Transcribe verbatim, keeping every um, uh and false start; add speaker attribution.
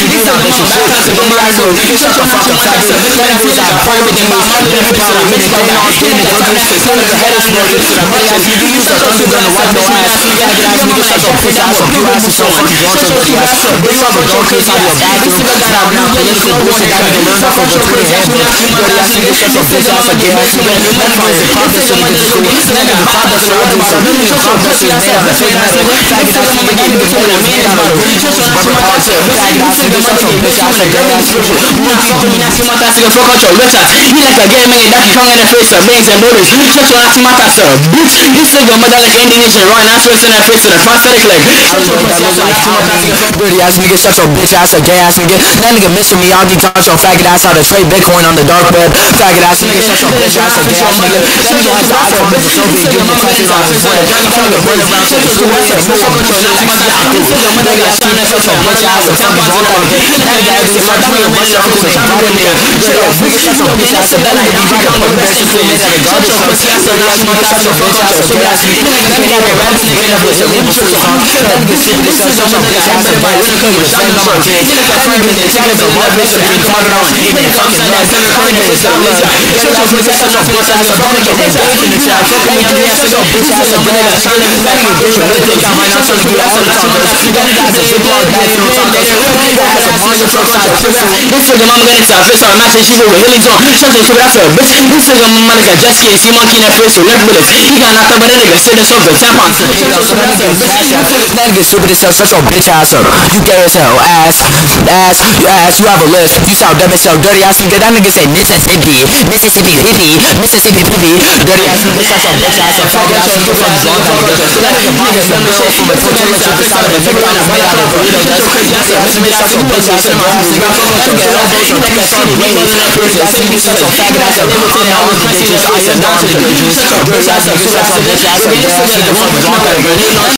Speaker 1: do not bitch shit. But my ass will nigga shut the fuck up. That niggas are everything about my benefits and I'm making going on game and go do shit. Some nigga head is broken to the money ass. You use a thunder gun to wipe no ass. Faggot ass nigga shut your bitch ass up. You ass is so fucking drunk to the ass. Bitch up a drunk case out of your bathroom. Now now political bullshit that nigga learned off of a Twitter handle. Dirty ass nigga shut your bitch ass up. Gay ass nigga. That nigga is a pop that shit nigga school. That nigga pop that shit out of some. That nigga pop that shit made out of fake metal. Faggot ass nigga that nigga told him made out of rubber parts. Faggot ass nigga shut your bitch ass up. Dirty ass nigga. You not fucking me nasty mouth ass nigga. Fuck out your bitch ass. He like a gay man. That can come in the face of bangs and borders. Shut your nasty mouth ass up. Bitch. This nigga mother like Indonesian. Right now switching that face to the prosthetic leg. Dirty ass nigga. Shut your bitch ass up. Gay ass nigga. That nigga missing me. I'll be drunk your faggot ass out of trade Bitcoin on the dark web. Faggot ass nigga. Shut your bitch ass up. Gay ass nigga. That nigga has the iPhone with the Soviet giving the touches on his foot. That nigga burn around shit. This nigga has no fucking shit. This nigga ass nigga. Shut your bitch ass up. Fucking drunk out of it. That nigga has the fucking nigga bunch of fucking drunk in there. Shut your nigga. Shut your bitch ass up. That nigga be drinking fucking bear shit made out of garbage trucks. That nigga shut your bitch ass up. Gay ass nigga. That nigga got a rap nigga in a bitch. That nigga shut your bitch ass up. Shut your bitch ass up. Right, we're cooking with shit on my kids. That nigga been taking the one bitch and been calling out and giving fucking nuts. That nigga is the love. Shut your bitch ass up. Bitch ass up. That nigga been dating the child. Fucking with your ass. Shut your bitch ass up. That nigga trying to that nigga bitch really think I'm right now trying to get all the talkers. That nigga has a ziplock bag full of talkers. That nigga has a Mario truck size pistol. This nigga mama got into a fist on a match and she's over Hilly John. Shut your shit after a bitch. This nigga mama like a jet ski and see monkey in that face with leg bullets. He got knocked up by that nigga sitting so good. Tampons. That nigga stupid as hell. Shut your bitch ass up. You gay as hell. Ass. Ass. You ass. You have a list. You sound dumb as hell. Dirty ass nigga. That nigga say Mississippi. Mississippi hippie. Mississippi hippie. Dirty ass nigga. Shut your bitch ass up. Faggot ass nigga from drunk out of it. That nigga bought his number shit from a tortilla chip inside of a nigga on his made out of burrito. That's crazy. That's it. Shut your bitch ass up. That nigga elbows from P C Wayne. That nigga shut your faggot ass up. Ten hours of bitches. I am down to the bitches. Shut your bitch ass up. Shut your bitch ass up. That nigga from drunk out of it.